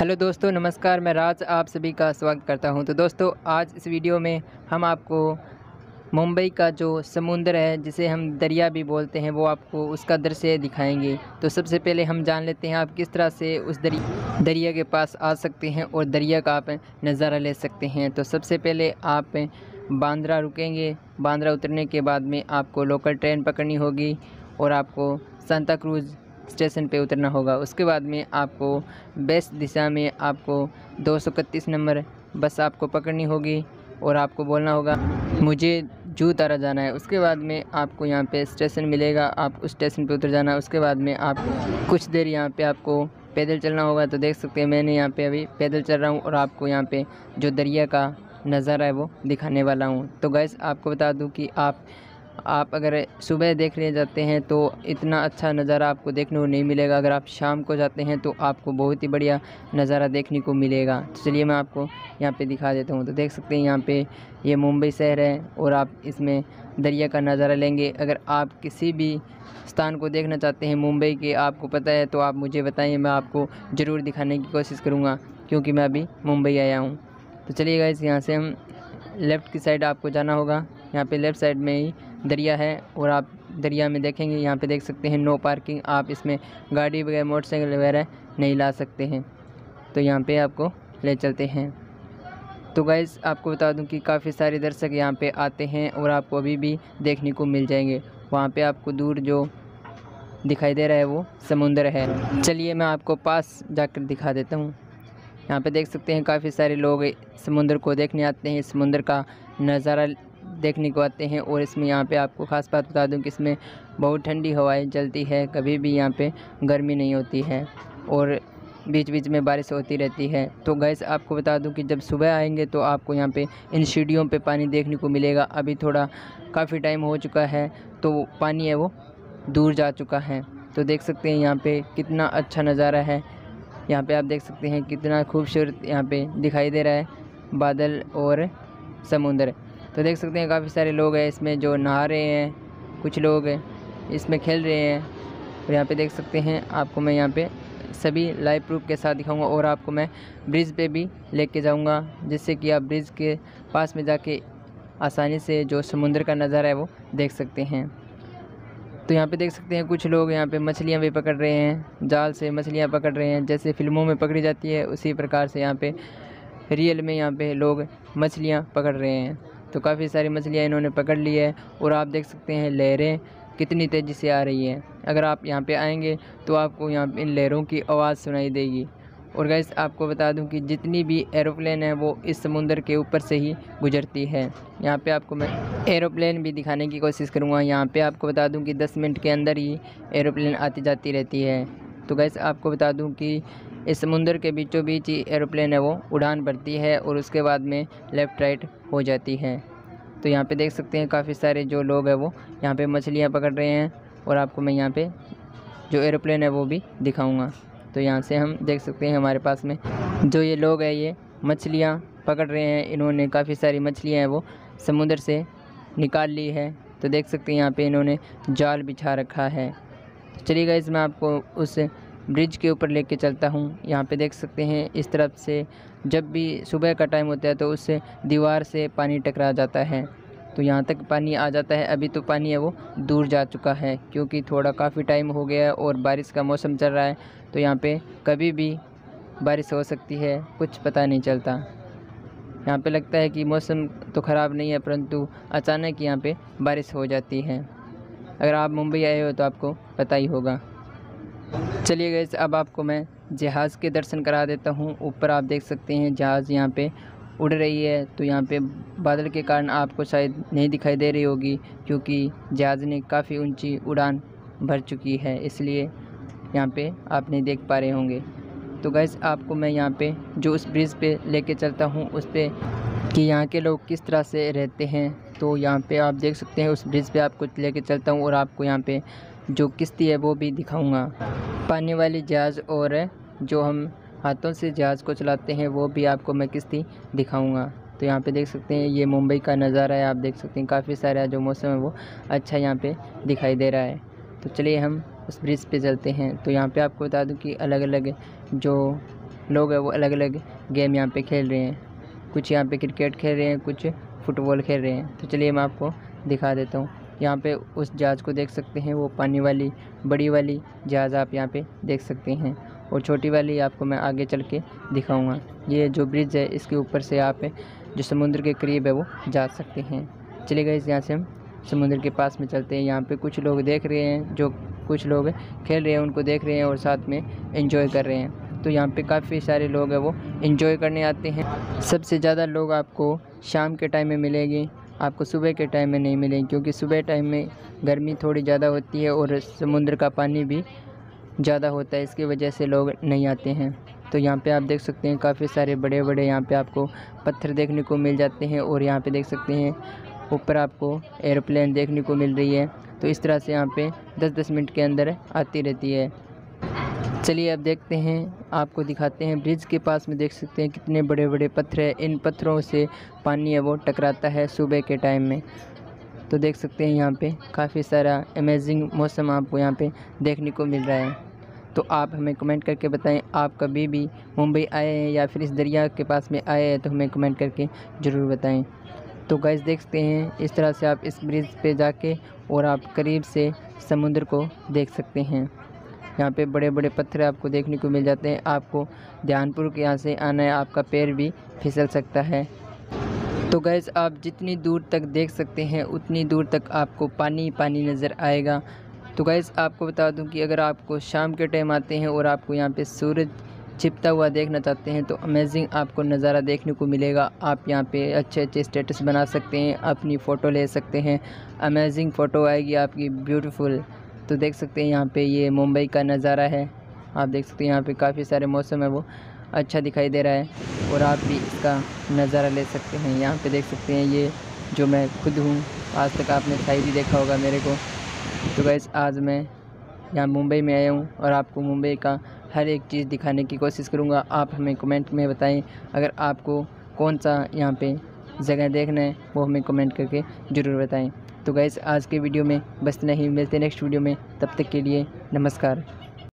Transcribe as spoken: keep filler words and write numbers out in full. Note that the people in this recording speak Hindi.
हेलो दोस्तों, नमस्कार। मैं राज आप सभी का स्वागत करता हूं। तो दोस्तों, आज इस वीडियो में हम आपको मुंबई का जो समुंदर है, जिसे हम दरिया भी बोलते हैं, वो आपको उसका दृश्य दिखाएंगे। तो सबसे पहले हम जान लेते हैं आप किस तरह से उस दरिया दरिया के पास आ सकते हैं और दरिया का आप नज़ारा ले सकते हैं। तो सबसे पहले आप बांद्रा रुकेंगे। बांद्रा उतरने के बाद में आपको लोकल ट्रेन पकड़नी होगी और आपको सांता क्रूज़ स्टेशन पे उतरना होगा। उसके बाद में आपको वेस्ट दिशा में आपको दो सौ इकतीस नंबर बस आपको पकड़नी होगी और आपको बोलना होगा मुझे जू तारा जाना है। उसके बाद में आपको यहाँ पे स्टेशन मिलेगा, आप उस स्टेशन पे उतर जाना है। उसके बाद में आप कुछ देर यहाँ पे आपको पैदल चलना होगा। तो देख सकते हैं मैंने यहाँ पे अभी पैदल चल रहा हूँ और आपको यहाँ पे जो दरिया का नज़ारा है वो दिखाने वाला हूँ। तो गैस आपको बता दूँ कि आप आप अगर सुबह देखने जाते हैं तो इतना अच्छा नज़ारा आपको देखने को नहीं मिलेगा। अगर आप शाम को जाते हैं तो आपको बहुत ही बढ़िया नज़ारा देखने को मिलेगा। तो चलिए मैं आपको यहाँ पे दिखा देता हूँ। तो देख सकते हैं यहाँ पे ये मुंबई शहर है और आप इसमें दरिया का नज़ारा लेंगे। अगर आप किसी भी स्थान को देखना चाहते हैं मुंबई के, आपको पता है, तो आप मुझे बताइए, मैं आपको ज़रूर दिखाने की कोशिश करूँगा, क्योंकि मैं अभी मुंबई आया हूँ। तो चलिए गाइस, यहाँ से हम लेफ़्ट की साइड आपको जाना होगा। यहाँ पे लेफ़्ट साइड में ही दरिया है और आप दरिया में देखेंगे, यहाँ पे देख सकते हैं नो पार्किंग। आप इसमें गाड़ी वगैरह, मोटरसाइकिल वगैरह नहीं ला सकते हैं। तो यहाँ पे आपको ले चलते हैं। तो गाइस आपको बता दूं कि काफ़ी सारे दर्शक यहाँ पे आते हैं और आपको अभी भी देखने को मिल जाएंगे। वहाँ पे आपको दूर जो दिखाई दे रहा है वो समुंदर है। चलिए मैं आपको पास जाकर दिखा देता हूँ। यहाँ पे देख सकते हैं काफ़ी सारे लोग समुंदर को देखने आते हैं, समुंदर का नज़ारा देखने को आते हैं। और इसमें यहाँ पे आपको ख़ास बात बता दूं कि इसमें बहुत ठंडी हवाएं चलती है, कभी भी यहाँ पे गर्मी नहीं होती है और बीच बीच में बारिश होती रहती है। तो गैस आपको बता दूं कि जब सुबह आएंगे तो आपको यहाँ पे इन सीढ़ियों पे पानी देखने को मिलेगा। अभी थोड़ा काफ़ी टाइम हो चुका है तो पानी है वो दूर जा चुका है। तो देख सकते हैं यहाँ पे कितना अच्छा नज़ारा है। यहाँ पे आप देख सकते हैं कितना खूबसूरत यहाँ पे दिखाई दे रहा है बादल और समुंदर। तो देख सकते हैं काफ़ी सारे लोग हैं इसमें जो नहा रहे हैं, कुछ लोग इसमें खेल रहे हैं। और यहाँ पे देख सकते हैं आपको मैं यहाँ पे सभी लाइव प्रूफ के साथ दिखाऊंगा और आपको मैं ब्रिज पे भी लेके जाऊंगा, जिससे कि आप ब्रिज के पास में जाके आसानी से जो समुंदर का नज़ारा है वो देख सकते हैं। तो यहाँ पे देख सकते हैं कुछ लोग यहाँ पे मछलियाँ भी पकड़ रहे हैं, जाल से मछलियाँ पकड़ रहे हैं। जैसे फिल्मों में पकड़ी जाती है उसी प्रकार से यहाँ पे रियल में यहाँ पे लोग मछलियाँ पकड़ रहे हैं। तो काफ़ी सारी मछलियाँ इन्होंने पकड़ ली है और आप देख सकते हैं लहरें कितनी तेज़ी से आ रही हैं। अगर आप यहाँ पे आएंगे तो आपको यहाँ पे इन लहरों की आवाज़ सुनाई देगी। और गैस आपको बता दूं कि जितनी भी एरोप्लेन है वो इस समुंदर के ऊपर से ही गुजरती है। यहाँ पे आपको मैं एरोप्लेन भी दिखाने की कोशिश करूँगा। यहाँ पे आपको बता दूं कि दस मिनट के अंदर ही एरोप्लेन आती जाती रहती है। तो गैस आपको बता दूं कि इस समुंदर के बीचों बीच ही एरोप्लेन है वो उड़ान भरती है और उसके बाद में लेफ़्ट राइट हो जाती है। तो यहाँ पे देख सकते हैं काफ़ी सारे जो लोग हैं वो यहाँ पे मछलियाँ पकड़ रहे हैं और आपको मैं यहाँ पे जो एरोप्लेन है वो भी दिखाऊंगा। तो यहाँ से हम देख सकते हैं हमारे पास में जो ये लोग हैं ये मछलियाँ पकड़ रहे हैं। इन्होंने काफ़ी सारी मछलियाँ हैं वो समुंदर से निकाल ली है। तो देख सकते हैं यहाँ पे इन्होंने जाल बिछा रखा है। चलिए गाइस, मैं आपको उस ब्रिज के ऊपर लेके चलता हूँ। यहाँ पे देख सकते हैं इस तरफ से जब भी सुबह का टाइम होता है तो उससे दीवार से पानी टकरा जाता है, तो यहाँ तक पानी आ जाता है। अभी तो पानी है वो दूर जा चुका है, क्योंकि थोड़ा काफ़ी टाइम हो गया है और बारिश का मौसम चल रहा है। तो यहाँ पे कभी भी बारिश हो सकती है, कुछ पता नहीं चलता। यहाँ पे लगता है कि मौसम तो ख़राब नहीं है, परंतु अचानक यहाँ पे बारिश हो जाती है। अगर आप मुंबई आए हो तो आपको पता ही होगा। चलिए गाइस, अब आपको मैं जहाज़ के दर्शन करा देता हूँ। ऊपर आप देख सकते हैं जहाज़ यहाँ पे उड़ रही है। तो यहाँ पे बादल के कारण आपको शायद नहीं दिखाई दे रही होगी, क्योंकि जहाज़ ने काफ़ी ऊंची उड़ान भर चुकी है, इसलिए यहाँ पे आप नहीं देख पा रहे होंगे। तो गाइस आपको मैं यहाँ पे जो उस ब्रिज पे लेके चलता हूँ उस पे कि यहाँ के लोग किस तरह से रहते हैं। तो यहाँ पे आप देख सकते हैं उस ब्रिज पे आपको लेके चलता हूँ और आपको यहाँ पे जो किश्ती है वो भी दिखाऊँगा। पानी वाली जहाज़ और जो हम हाथों से जहाज़ को चलाते हैं वो भी आपको मैं किश्ती दिखाऊंगा। तो यहाँ पे देख सकते हैं ये मुंबई का नज़ारा है। आप देख सकते हैं काफ़ी सारा जो मौसम है वो अच्छा यहाँ पे दिखाई दे रहा है। तो चलिए हम उस ब्रिज पे चलते हैं। तो यहाँ पे आपको बता दूं कि अलग अलग जो लोग हैं वो अलग अलग गेम यहाँ पे खेल रहे हैं। कुछ यहाँ पे क्रिकेट खेल रहे हैं, कुछ फुटबॉल खेल रहे हैं। तो चलिए मैं आपको दिखा देता हूँ। यहाँ पे उस जहाज़ को देख सकते हैं, वो पानी वाली बड़ी वाली जहाज़ आप यहाँ पे देख सकते हैं, और छोटी वाली आपको मैं आगे चल के दिखाऊँगा। ये जो ब्रिज है इसके ऊपर से आप जो समुद्र के करीब है वो जा सकते हैं। चलिए गाइस, यहाँ से हम समुद्र के पास में चलते हैं। यहाँ पे कुछ लोग देख रहे हैं, जो कुछ लोग खेल रहे हैं उनको देख रहे हैं और साथ में एंजॉय कर रहे हैं। तो यहाँ पे काफ़ी सारे लोग हैं वो एंजॉय करने आते हैं। सबसे ज़्यादा लोग आपको शाम के टाइम में मिलेंगे, आपको सुबह के टाइम में नहीं मिलेंगे, क्योंकि सुबह टाइम में गर्मी थोड़ी ज़्यादा होती है और समुद्र का पानी भी ज़्यादा होता है, इसकी वजह से लोग नहीं आते हैं। तो यहाँ पे आप देख सकते हैं काफ़ी सारे बड़े बड़े यहाँ पे आपको पत्थर देखने को मिल जाते हैं, और यहाँ पे देख सकते हैं ऊपर आपको एरोप्लेन देखने को मिल रही है। तो इस तरह से यहाँ पे दस दस मिनट के अंदर आती रहती है। चलिए अब देखते हैं, आपको दिखाते हैं। ब्रिज के पास में देख सकते हैं कितने बड़े बड़े पत्थर हैं। इन पत्थरों से पानी है वो टकराता है सुबह के टाइम में। तो देख सकते हैं यहाँ पे काफ़ी सारा अमेजिंग मौसम आपको यहाँ पे देखने को मिल रहा है। तो आप हमें कमेंट करके बताएं, आप कभी भी मुंबई आए हैं या फिर इस दरिया के पास में आए हैं, तो हमें कमेंट करके ज़रूर बताएं। तो गाइस देखते हैं, इस तरह से आप इस ब्रिज पे जाके और आप करीब से समुद्र को देख सकते हैं। यहाँ पे बड़े बड़े पत्थर आपको देखने को मिल जाते हैं। आपको ध्यानपूर्वक यहाँ से आना है, आपका पैर भी फिसल सकता है। तो गाइस आप जितनी दूर तक देख सकते हैं उतनी दूर तक आपको पानी पानी नज़र आएगा। तो गाइस आपको बता दूं कि अगर आपको शाम के टाइम आते हैं और आपको यहाँ पे सूरज छिपता हुआ देखना चाहते हैं, तो अमेजिंग आपको नज़ारा देखने को मिलेगा। आप यहाँ पे अच्छे अच्छे स्टेटस बना सकते हैं, अपनी फ़ोटो ले सकते हैं, अमेजिंग फ़ोटो आएगी आपकी ब्यूटीफुल। तो देख सकते हैं यहाँ पे ये मुंबई का नज़ारा है। आप देख सकते हैं यहाँ पे काफ़ी सारे मौसम है वो अच्छा दिखाई दे रहा है, और आप भी इसका नज़ारा ले सकते हैं। यहाँ पे देख सकते हैं ये जो मैं खुद हूँ, आज तक आपने शायद ही देखा होगा मेरे को। तो गाइस आज मैं यहाँ मुंबई में आया हूँ और आपको मुंबई का हर एक चीज़ दिखाने की कोशिश करूँगा। आप हमें कमेंट में बताएं, अगर आपको कौन सा यहाँ पे जगह देखना है वो हमें कमेंट करके ज़रूर बताएं। तो गाइस आज के वीडियो में बस नहीं, मिलते नेक्स्ट वीडियो में, तब तक के लिए नमस्कार।